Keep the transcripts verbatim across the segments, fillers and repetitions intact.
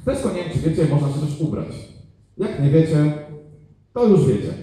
W Tesco, nie wiem czy wiecie, można się też ubrać. Jak nie wiecie, to już wiecie.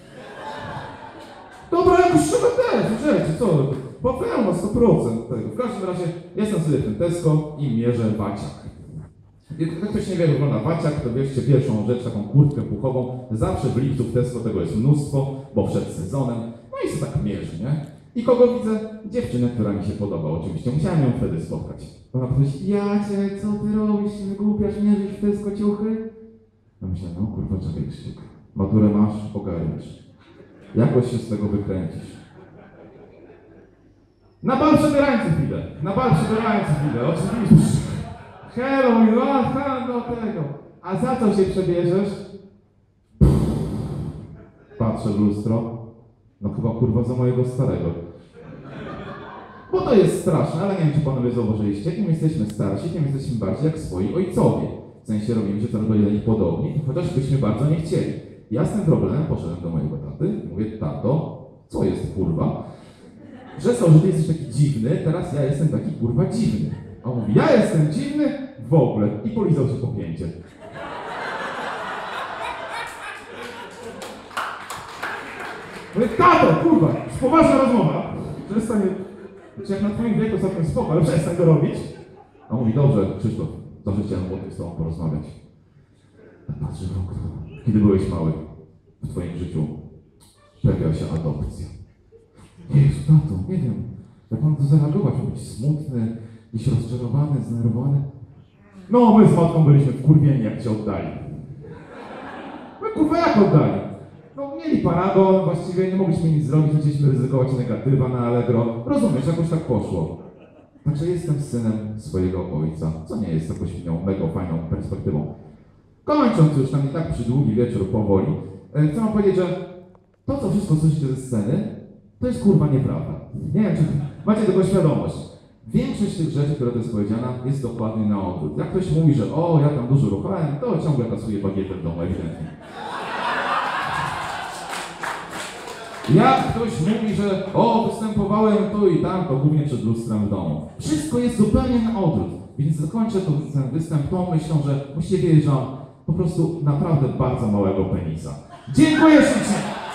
Dobra, jak już trzeba też, rzeczy, co? Bawełna sto procent tego. W każdym razie jestem sobie w tym Tesco i mierzę waciak. Jak ktoś nie wie, jak wygląda waciak, to bierzcie pierwszą rzecz, taką kurtkę puchową. Zawsze w lipcu w Tesco tego jest mnóstwo, bo przed sezonem. No i się tak mierzy, nie? I kogo widzę? Dziewczynę, która mi się podoba. Oczywiście musiałem ją wtedy spotkać. Ona powiedziała, Jacie, co ty robisz? Się wygłupiasz, mierzysz w Tesco ciuchy? Ja myślę, no kurwa, czekaj Krzysiek. Maturę masz, ogarniesz. Jakoś się z tego wykręcisz. Na bal przebierańców idę. Na bal przebierańców idę, oczywiście. Halloween, aha, do tego. A za co się przebierzesz? Patrzę w lustro. No chyba kurwa za mojego starego. Bo to jest straszne, ale nie wiem, czy panowie zauważyliście. Im jesteśmy starsi, tym jesteśmy bardziej jak swoi ojcowie. W sensie robimy się coraz bardziej do nich podobni, chociaż byśmy bardzo nie chcieli. Ja z tym problemem poszedłem do mojego taty i mówię, tato, co jest kurwa? Że co, że ty jesteś taki dziwny, teraz ja jestem taki kurwa dziwny. A on mówi, ja jestem dziwny w ogóle. I polizał się po pięcie. Mówię, tato, kurwa, już poważna rozmowa. Przestań, jak na twoim wieku całkiem spoko, ale przestań to robić. A on mówi, dobrze, Krzysztof, zawsze chciałem o tym z tobą porozmawiać. Patrzę w okno. Kiedy byłeś mały, w twoim życiu pojawiła się adopcja. Jezu, tato, nie wiem, jak mam to zareagować, mam być smutny, jakiś rozczarowany, zdenerwowany. No, my z matką byliśmy wkurwieni, jak cię oddali. No kurwa, jak oddali? No, mieli paragon, właściwie nie mogliśmy nic zrobić, nie chcieliśmy ryzykować negatywa na Allegro. Rozumiesz, jakoś tak poszło. Także jestem synem swojego ojca, co nie jest jakoś mega fajną perspektywą. Kończąc już tam i tak przydługi wieczór powoli, chcę wam powiedzieć, że to, co wszystko słyszycie ze sceny, to jest kurwa nieprawda. Nie wiem, czy macie tego świadomość. Większość tych rzeczy, które to jest powiedziana, jest dokładnie na odwrót. Jak ktoś mówi, że o, ja tam dużo ruchałem, to ciągle kasuje bagietę w domu, ewidentnie. Jak ktoś mówi, że o, występowałem tu i tam, to głównie przed lustrem w domu. Wszystko jest zupełnie na odwrót. Więc zakończę ten występ tą myślą, że musicie wiedzieć, że mam po prostu naprawdę bardzo małego penisa. Dziękuję ślicznie!